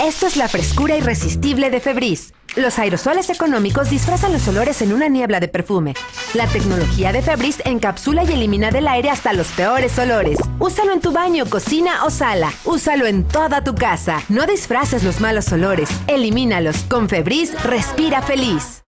Esto es la frescura irresistible de Febreze. Los aerosoles económicos disfrazan los olores en una niebla de perfume. La tecnología de Febreze encapsula y elimina del aire hasta los peores olores. Úsalo en tu baño, cocina o sala. Úsalo en toda tu casa. No disfraces los malos olores. Elimínalos. Con Febreze, respira feliz.